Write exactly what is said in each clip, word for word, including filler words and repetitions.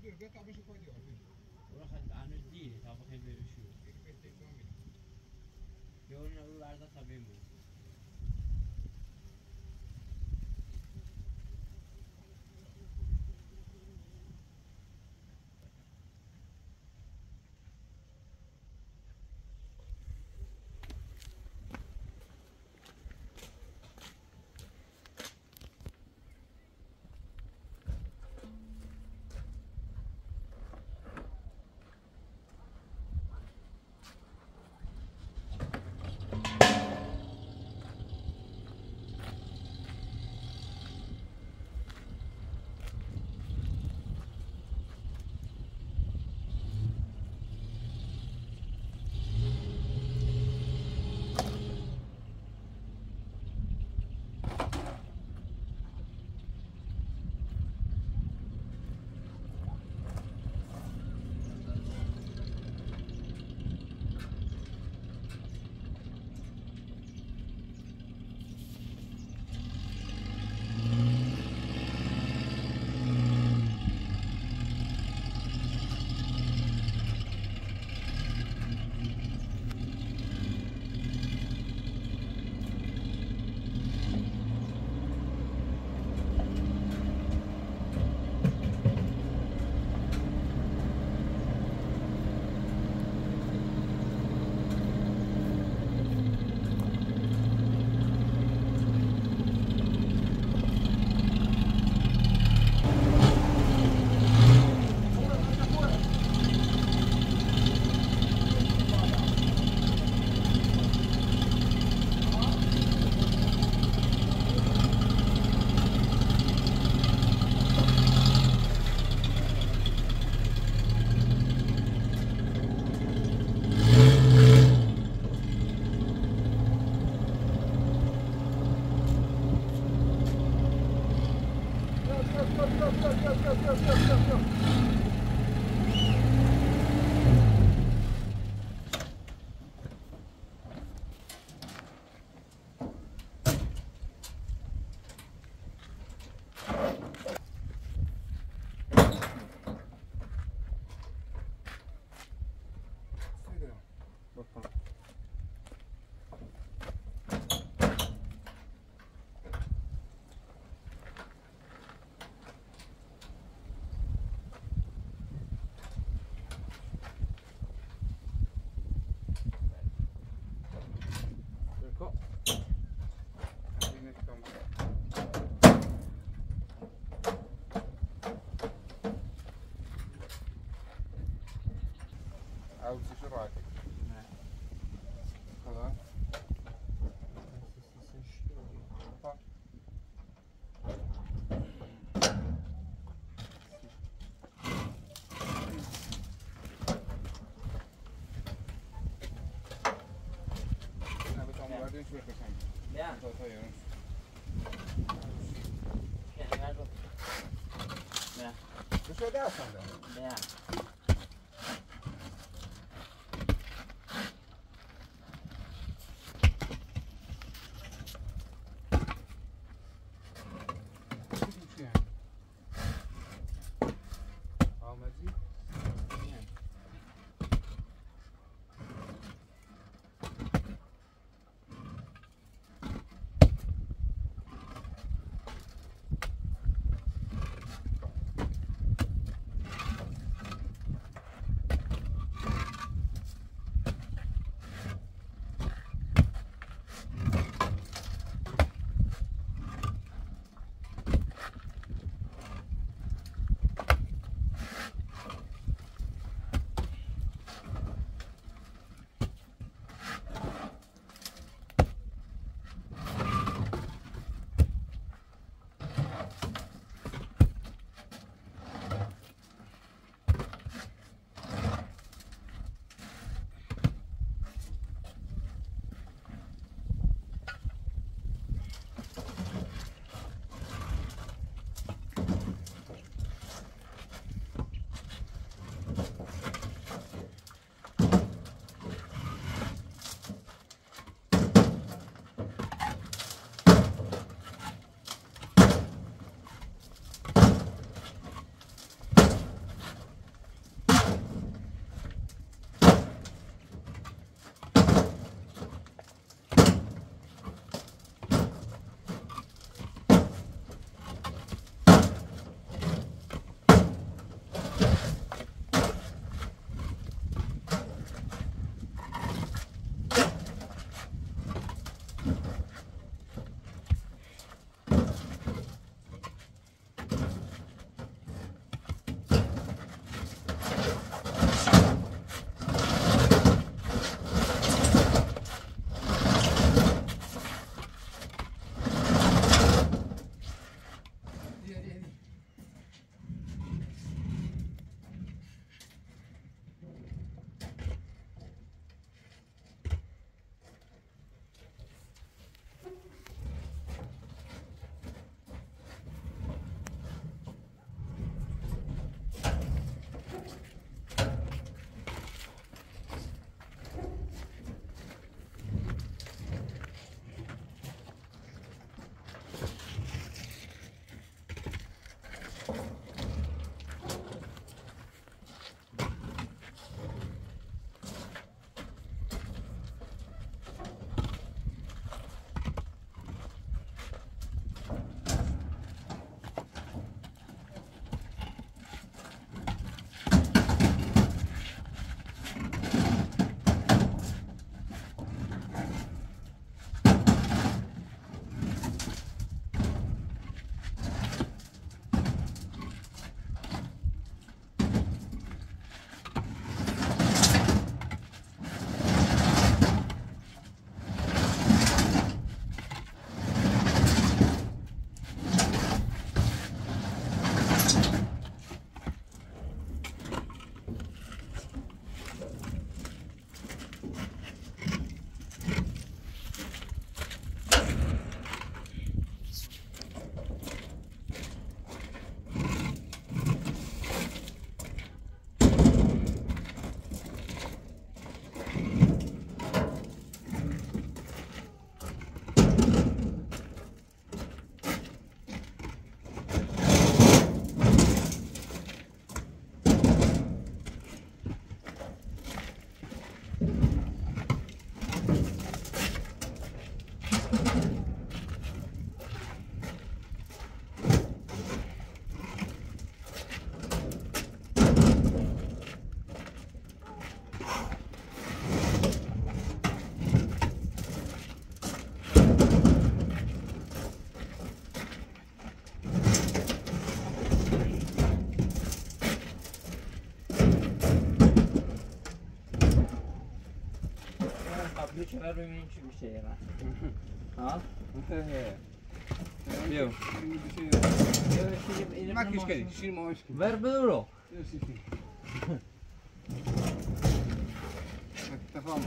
دور بقطع بشوف ودي عارفين ورخد عنه الدين طب خير بيشوف يقولنا يقول عرضة طبيعي عاوز شو رايك؟ خلاص انا بتعمل بعدين شوي خشن لا طيب لا شو ده اصلا لا Ver benim şu bir şeye lan. Ha? Io. Ma che scheri? Ci muovi. Ver euro. Sì, sì. Ta fama.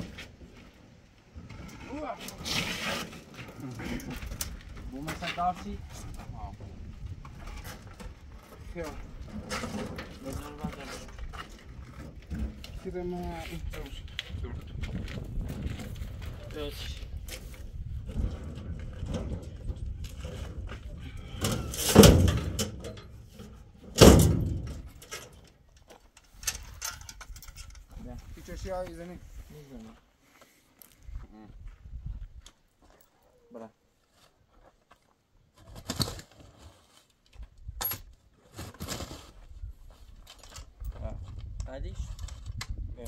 Bu mesela karşı. Io. Kira ma. Evet. C'è sia izini. Bilmiyorum. Bırak. Hadi iş. Evet.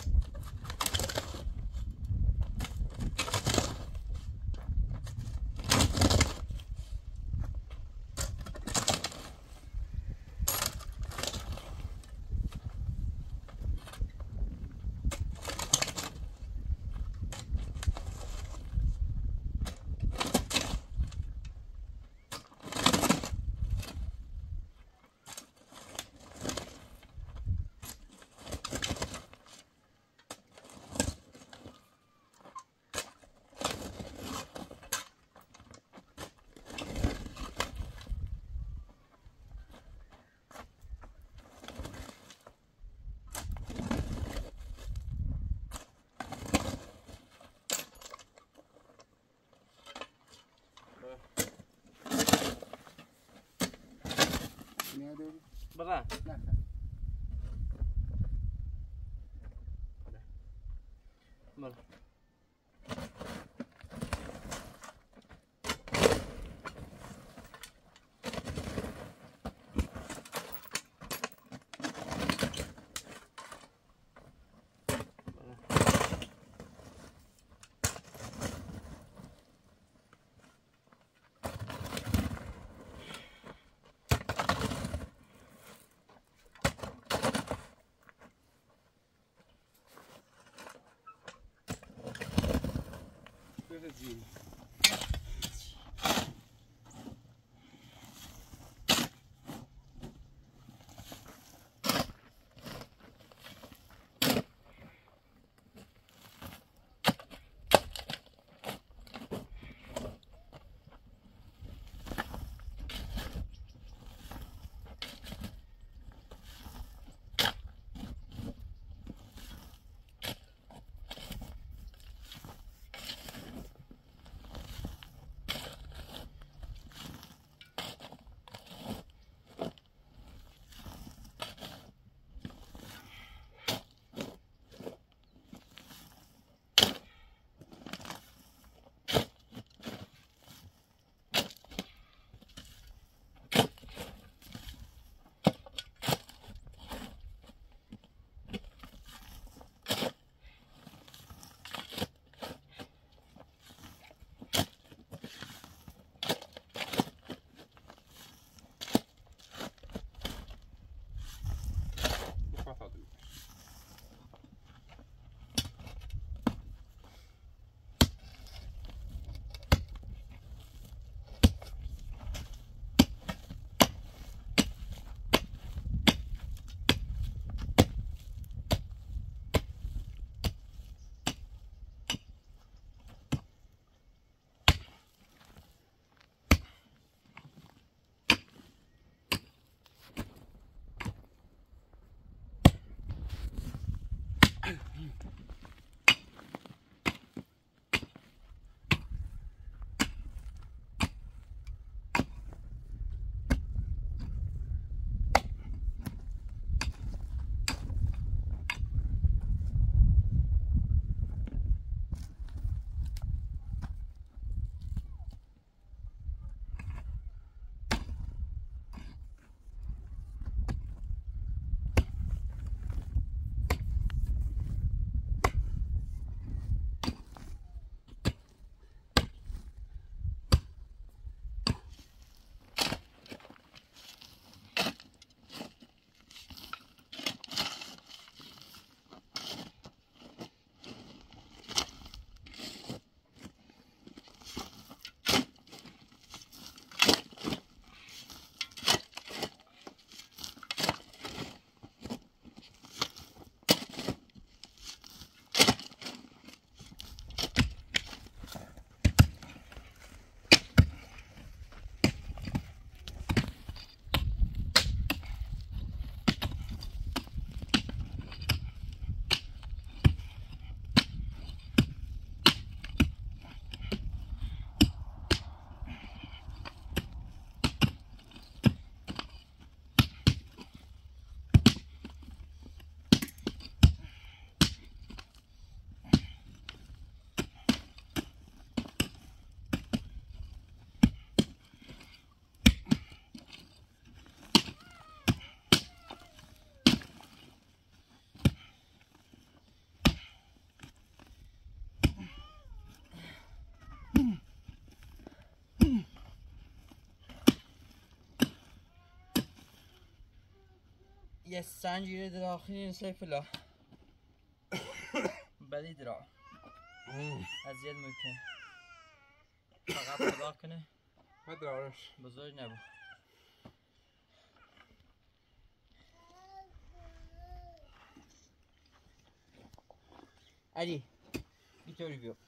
Bırak. Bırak. یه سنجیره داخلی این سیفلا بدی درا اذیت میکنه فقط خدا کنه مدارش بزرگ نبود علی اینطوری بیو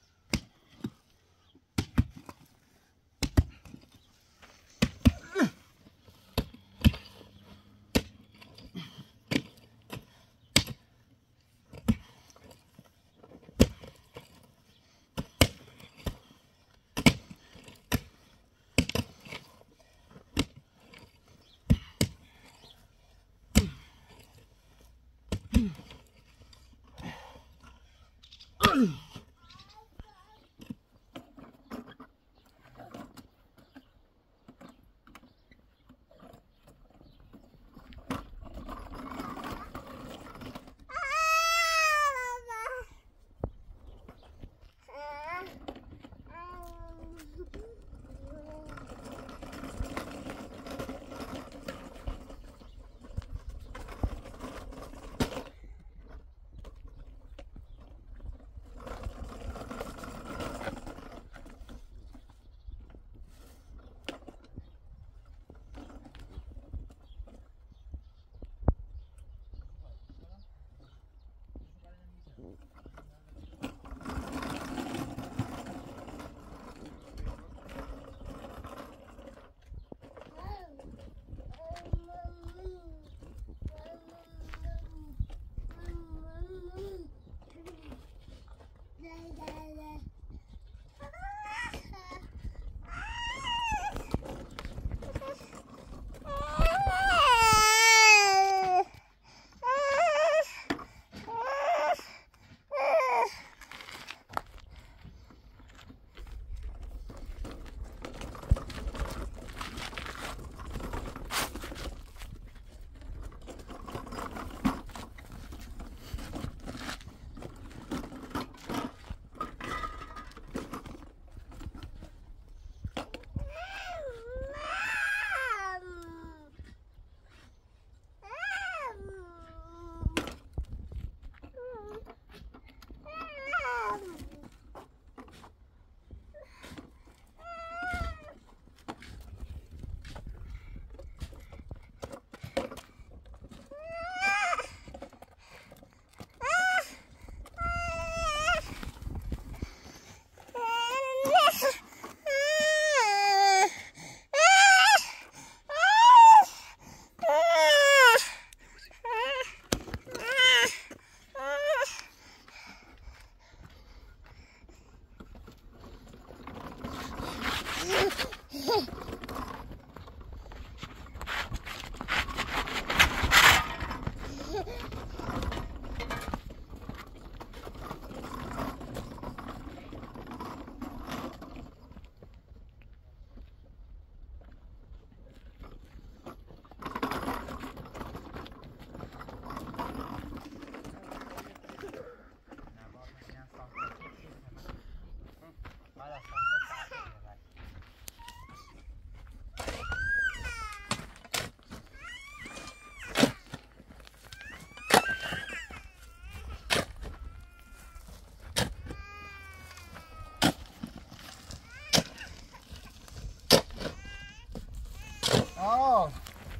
آه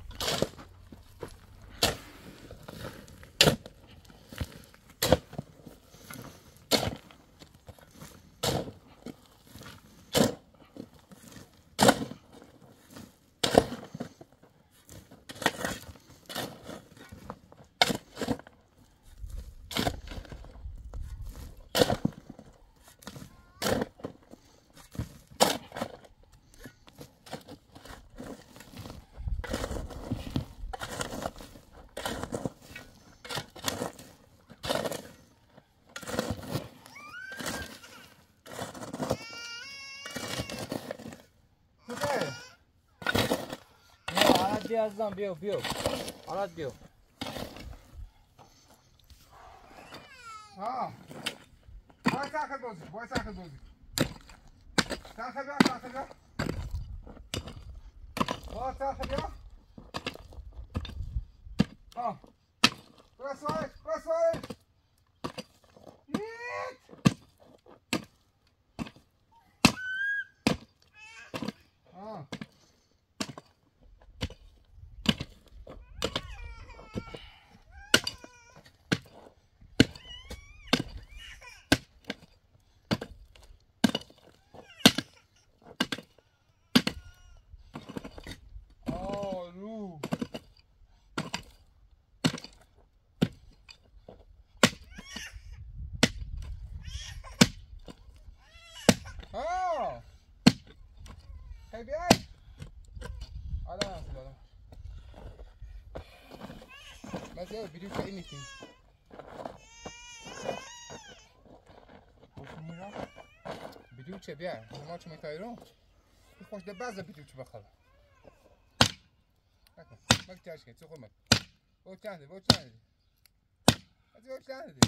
بیا عزیزم بیو بیو حالت بیو آه وای ساخه دوزی وای ساخه دوزی ساخه بیا ساخه بیا وای ساخه بیا آه بسوارش بسوارش نیت آه آرو آه خیلی بیای آدم هستی آدم بس یه بیدیو که این نیستیم خوش میرم بیدیو چه بیای ما چه میتایی رو خوش ده بعض بیدیو چه بخواه نکن مک ترش کنی چه خور مک او چنده او چنده از او چنده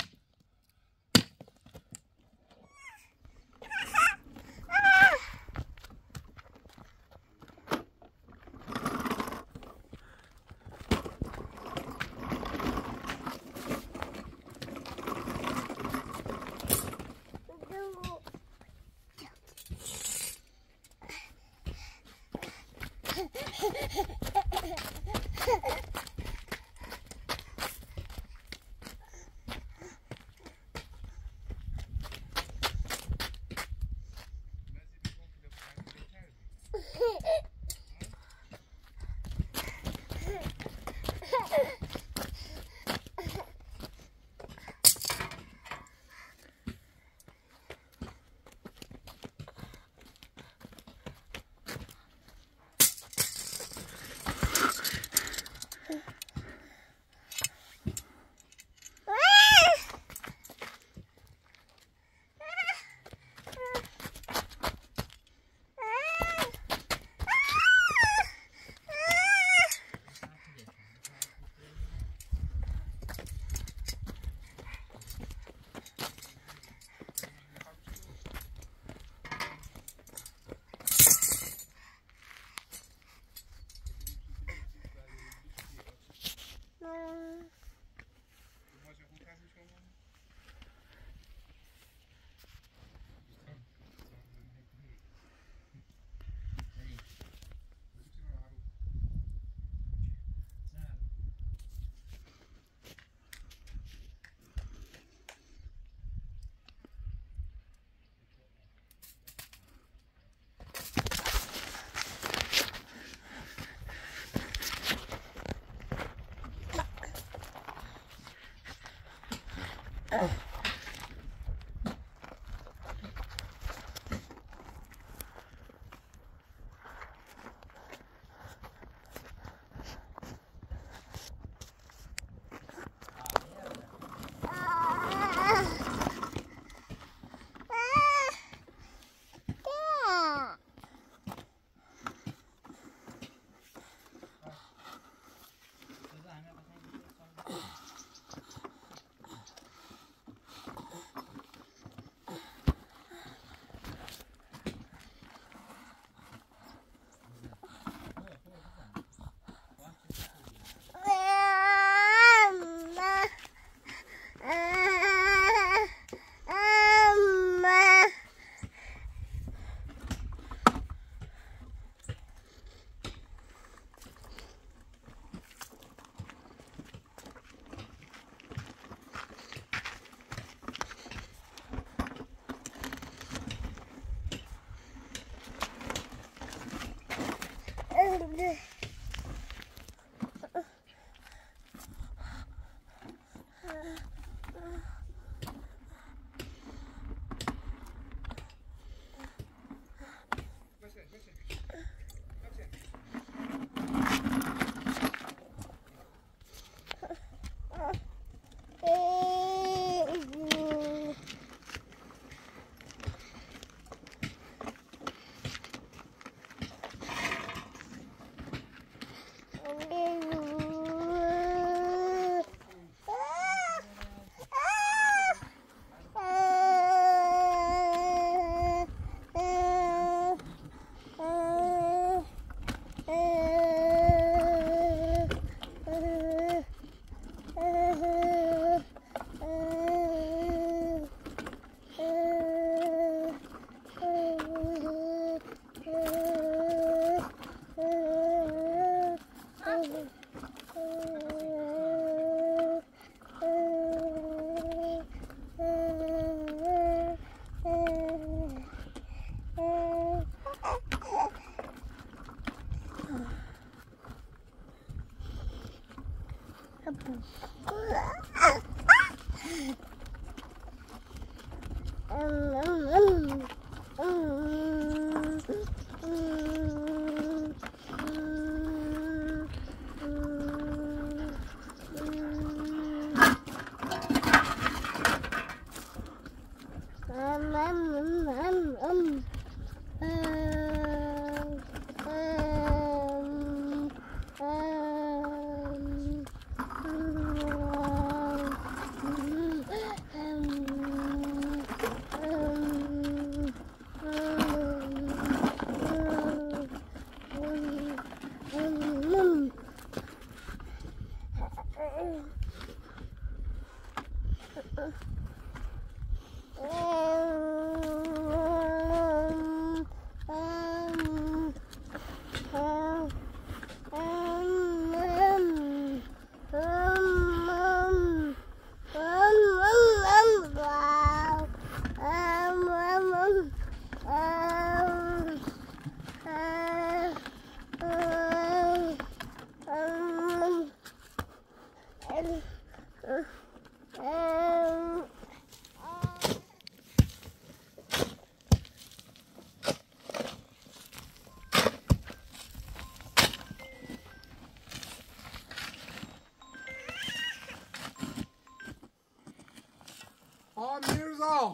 Oh, Mirza!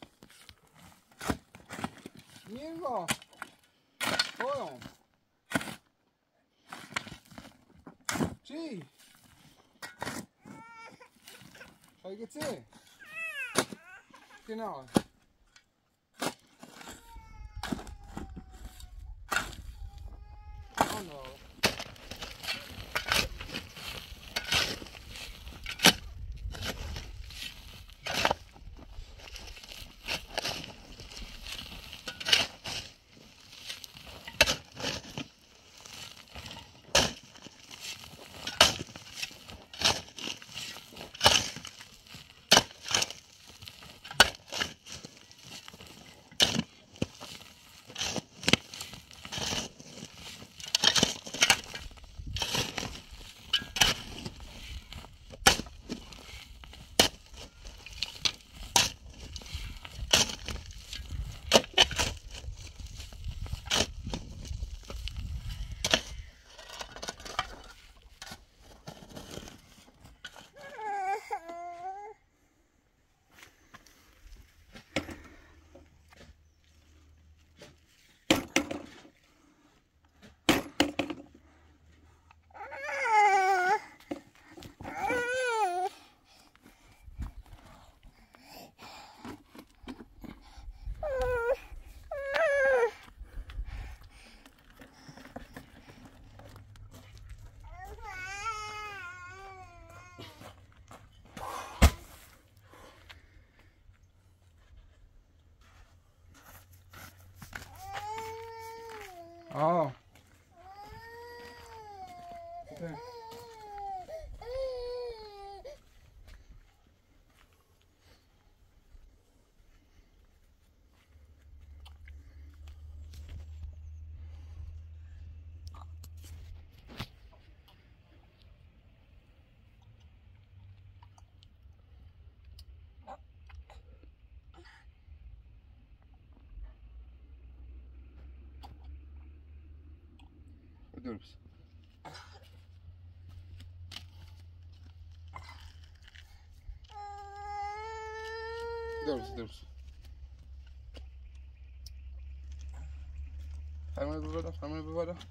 Mirza! Komm! Chi! Schau, geht's hier? Genau. Oh no. Oh. Okay. Dur musun? Dur musun? Dur musun? Fermaya bir bana, fermaya bir bana.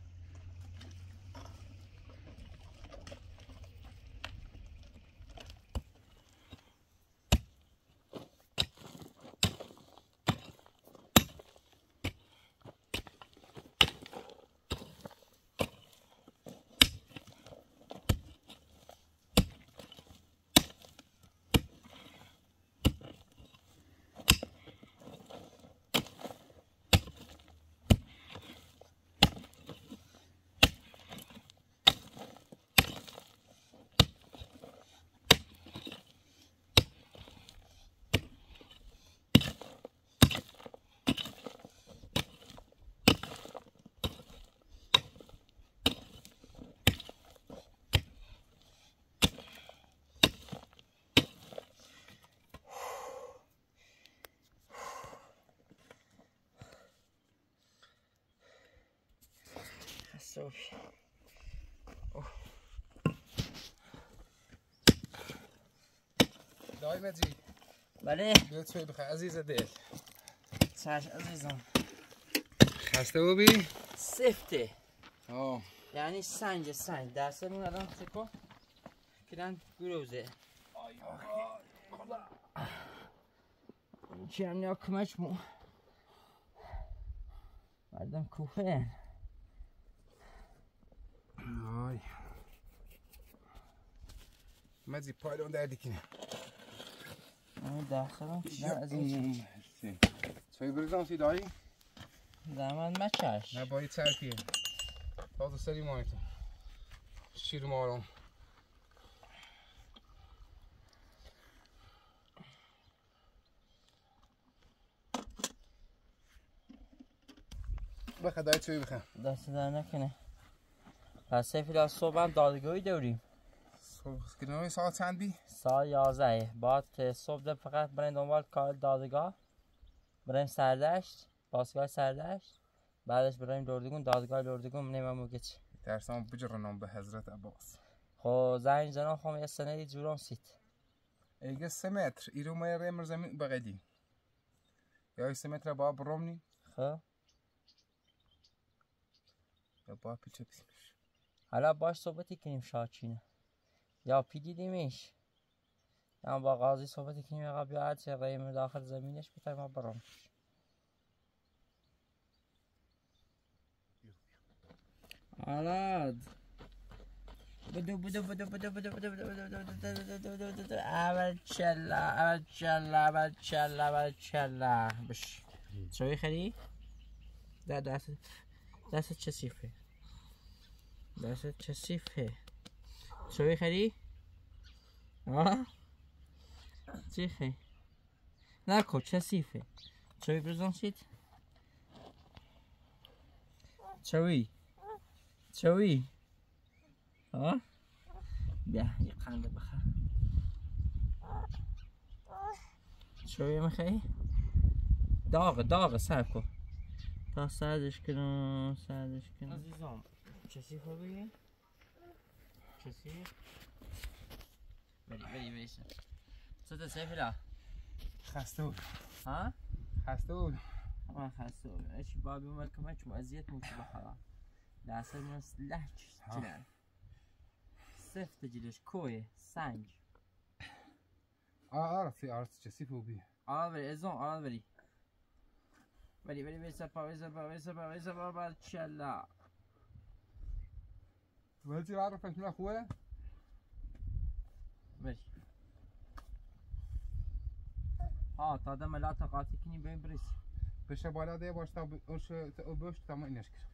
صبح. دایی مجید بله بیاد توی بخیر عزیز دل. چش عزیزم. خسته بودی؟ سفته. آه یعنی سنج سنج دستمون الان چکو کردن گروزه. چی هم نیا کمش مو مردم کوفه. آی مجید پایلون دردی کنه. اما داخلم کردن از این چای بریزم سی دایی؟ زمان مچش. نه باید سرپیه تازه سری مانیتون شیر مارم. بخه دایی چوی بخه دست در نکنه. پس سفید از صبح هم دادگاهی داریم. صبح کنه ساعت چند بی؟ ساعت یازده. بعد صبح ده فقط بریم دنبال کار دادگاه. بریم سردشت. پاسگاه سردشت. بعدش بریم لردگون. دادگاه لردگون نمیمون گچ. درسام بجرنم به حضرت عباس. خو زنگ زنم خو یه سنه جورم سیت. ایگه سه متر ایرو ما ریم زمین بغدی. یا سه متر با برومنی. خو یا با پیچه پیسش. حالا باش صحبتی کنیم شاچینه. یا پی دیدیمش. یا با قاضی صحبتی کنیم آقا بیاد چه ریم داخل زمینش بتایم ما برام. آلاد. بدو بدو بدو بدو بدو بدو بدو بدو بدو بدو اول چلا اول چلا اول چلا اول چلا بش. چوی خری؟ ده دست دست چه سیفه؟ دست چه سیفه؟ چوی خری؟ آه؟ چی خی؟ نکو چه سیفه؟ چوی برزن شید؟ چوی؟ چوی؟ آه؟ بیا یه قنده بخور. چوی میخوایی؟ داغ داغ سر کن تا سردش کنم سردش کنم. عزیزم چه سیفه بگی؟ چه سیف؟ بری بری بری سر چه تا سیفه؟ خسته بود. ها؟ خسته بود. من خسته بود. ايش بابي ما كمان شو اذيت موت بحرام. لا سر لهج جلال. سفت جلش كوي سنج. آه عرفت عرفت چه سیفه بی. آه بری ازون آه بری. بری بری بری سپا بری سپا بری سپا بری سپا بر چلا. مجید عرفت من خوبه؟ بری. ها تا دم لا تقاطی کنی بین بریس. بشه بالا ده باش تا اوش تا بوش تمام اینش کرد.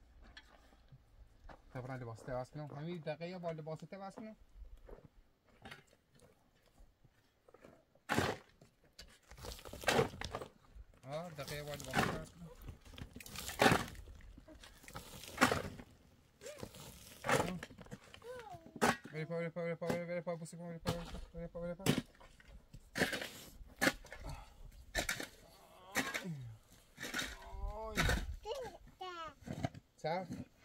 طبعا لباس تواس کنم. همین دقیقه با لباس تواس کنم. آه دقیقه با لباس تواس کنم. بری پا بری پا بری پا بری پا بوسی پا بری پا بری پا بری پا. چه؟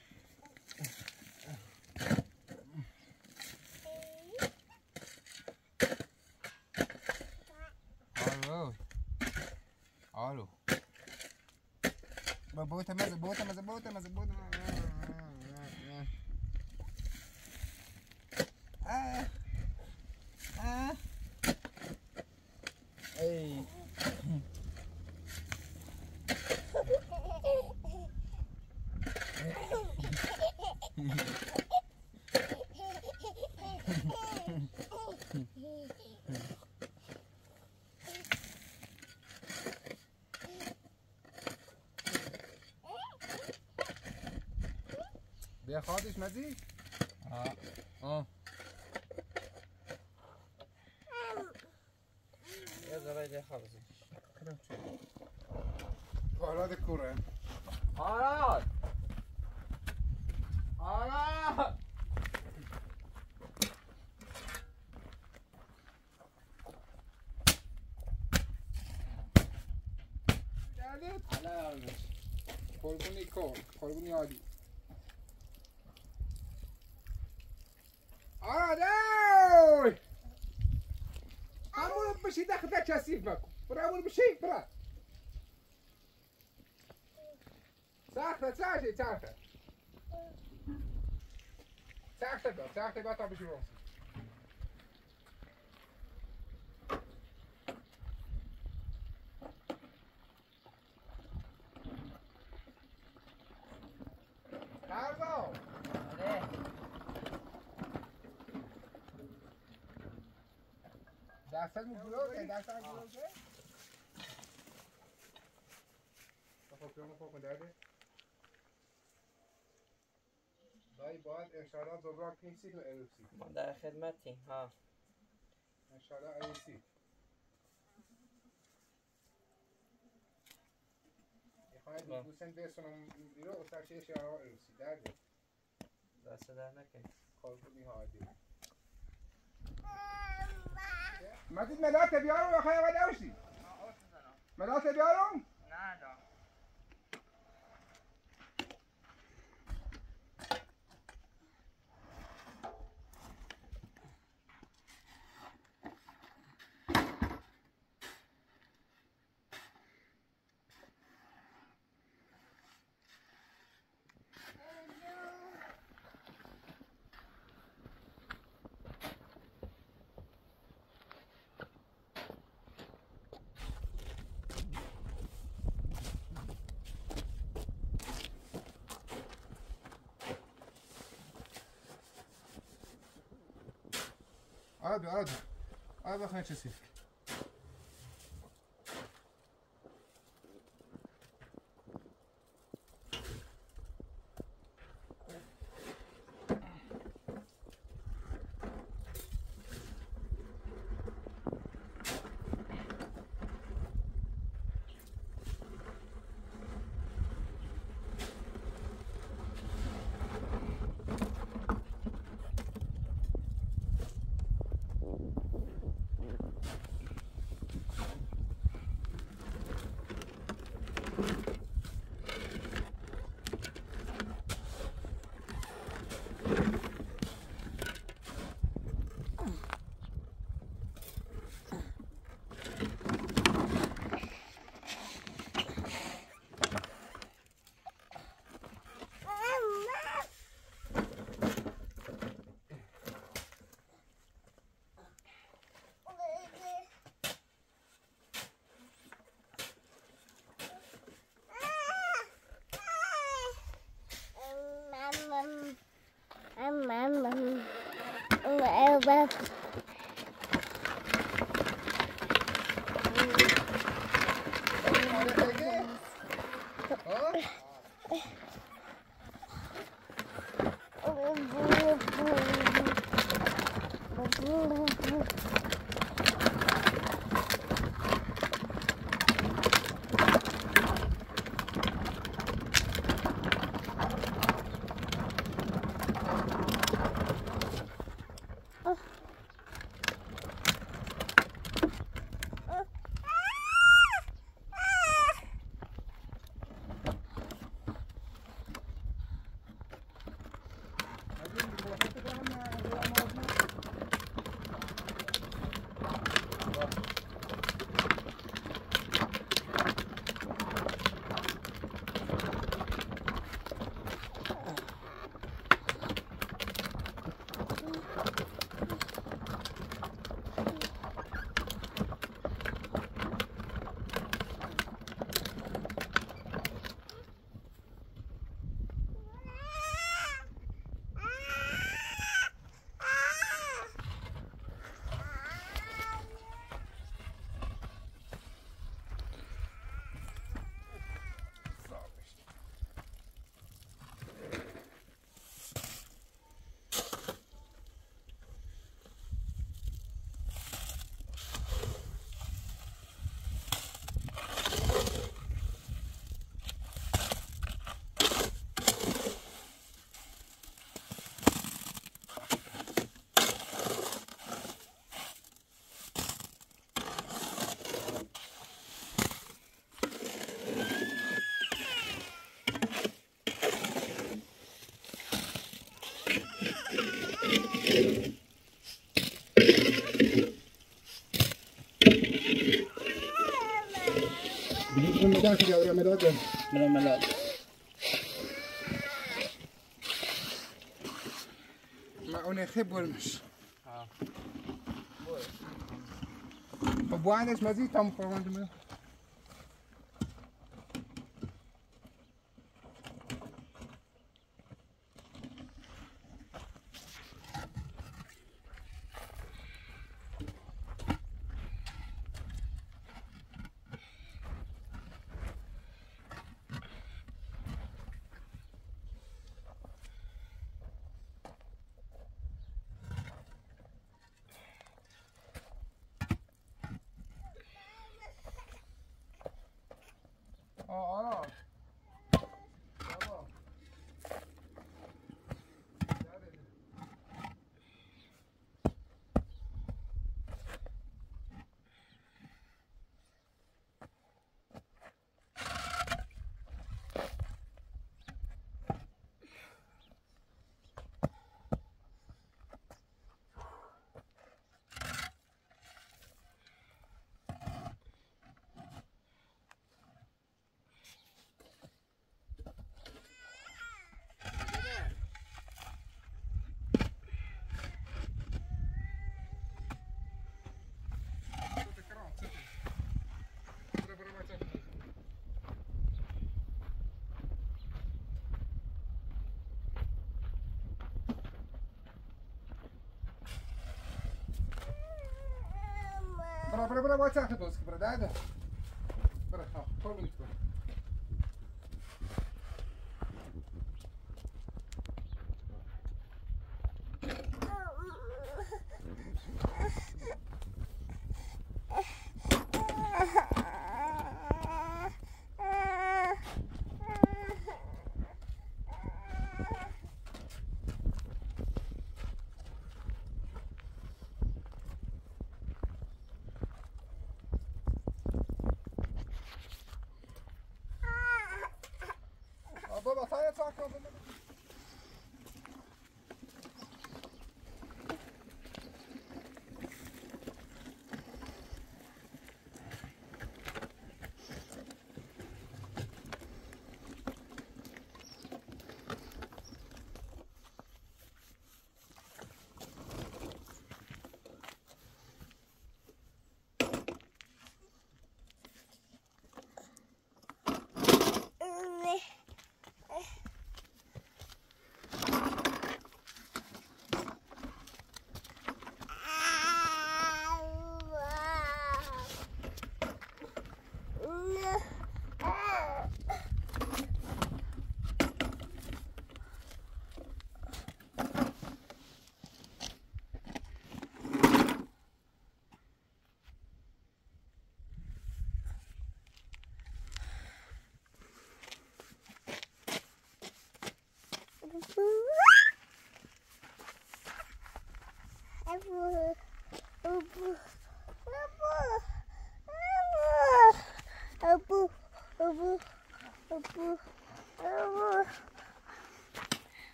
آلو آلو با بوته مزه بوته مزه بوته مزه بوته آه آه ای بیا خواهدش مزید؟ آه آه یه ذره ده خالص. آراد کوره آراد آراد گردید؟ قربونی کن قربونی عالی بشی داخل کثیف مکن برا اول بشی برا ساخته ساخته ساخته ساخته با ساخته با تا بشی روم Carlo! دستت مگلوزه دستت مگلوزه خب پیامو خوب درده دایی باید انشاءالله زبران کنیسید و ایروسی ما در خدمتیم ها انشاءالله ایروسی میخواید دوستن برسونم بیرو و سرچه شهرها ایروسی درده دست در نکن کاربونی ها عادی مزید مدات بیارم یا خیلی قد اوشتی؟ مدات بیارم؟ نه نه عادي عادي عادي خلينا نشوف چند که جوری مداد دارم ملا ملا ما اونه خیب برمش خب بوانش مزید تام خوردم جمعه برا برا برا باید سخت دوست که برا داده برا ها قربونت برا بابا سایه چاک کن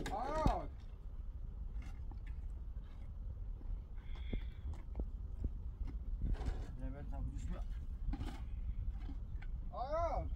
آراد لبن تا بودش بیا آراد